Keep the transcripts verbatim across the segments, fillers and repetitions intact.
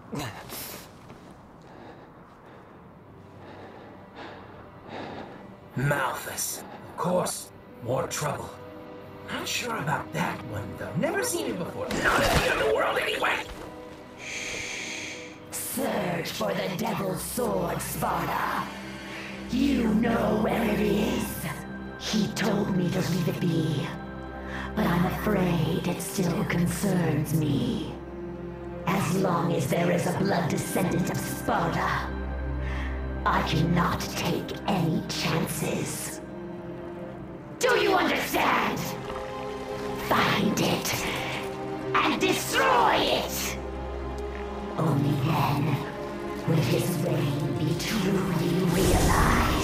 Malthus. Of course. More trouble. Not sure about that one, though. Never seen it before. Not in the underworld, anyway! Search for the Devil's Sword, Sparta. You know where it is. He told me to leave it be. But I'm afraid it still concerns me. As long as there is a blood descendant of Sparta, I cannot take any chances. Do you understand? Find it and destroy it! Only then will his reign be truly realized.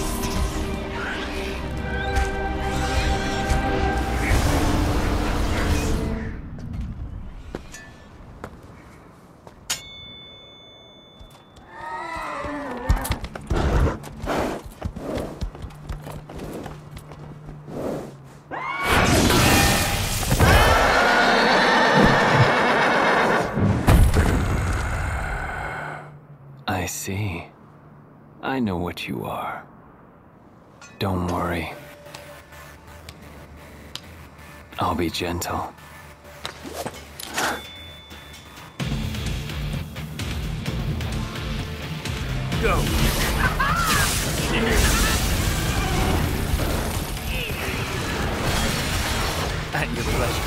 I see. I know what you are. Don't worry. I'll be gentle. Go! At your pleasure.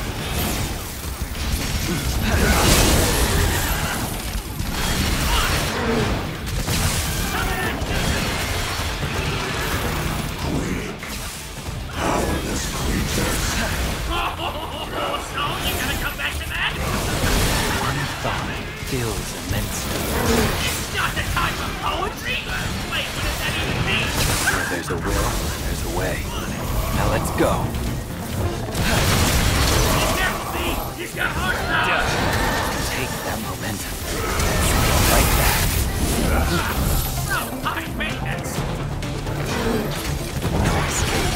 Feels immensely. It's not the time for poetry! Wait, what does that even mean? Where there's a will, there's a way. Now let's go. Be careful, B! He's got horsepower! Take that momentum. Like that. Oh, high maintenance! No escape.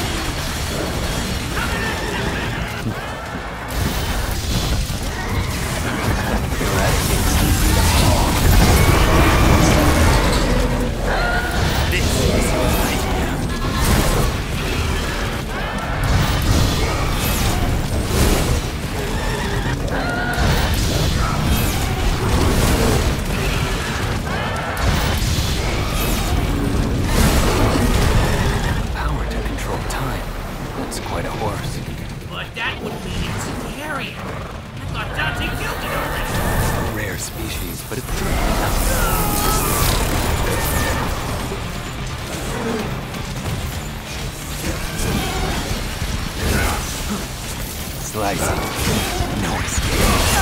This is your nightmare. Power to control time. That's quite a horse. But that would mean it's Geryon. I thought Dante killed it already. A rare species, but it's true enough. Slicing. No escape.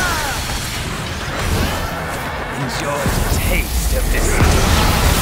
Enjoy the taste of this.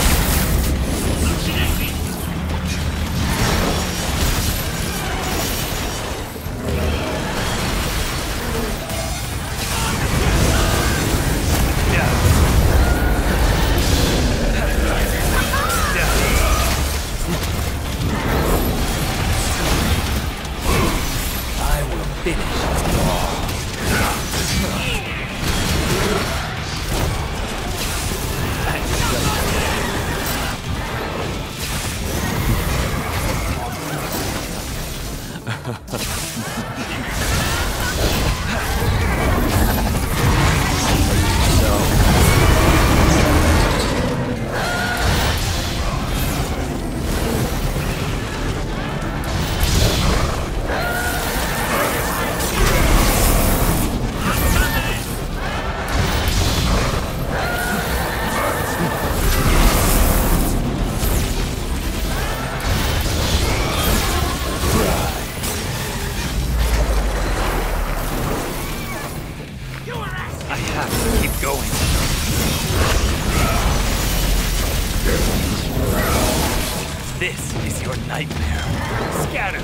This is your nightmare. Scatter!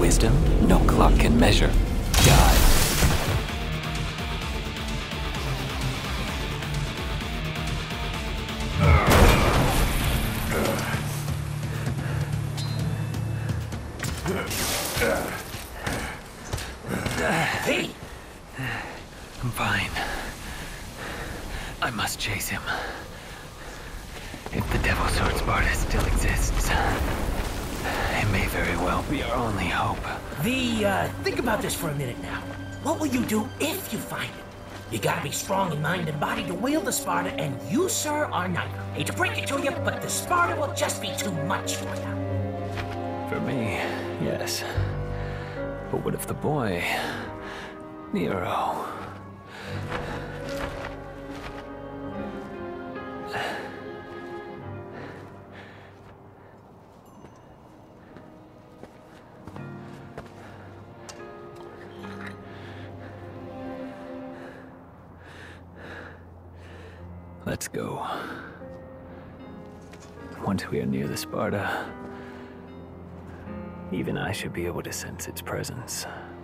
wisdom no clock can measure. God. Hey! I'm fine. I must chase him. If the Devil Sword Sparta still exists, it may very well be our only hope. The, uh, think about this for a minute now. What will you do if you find it? You gotta be strong in mind and body to wield the Sparta, and you, sir, are neither. Hate to break it to you, but the Sparta will just be too much for you. For me, yes. But what if the boy, Nero? Let's go. Once we are near the Sparta, even I should be able to sense its presence.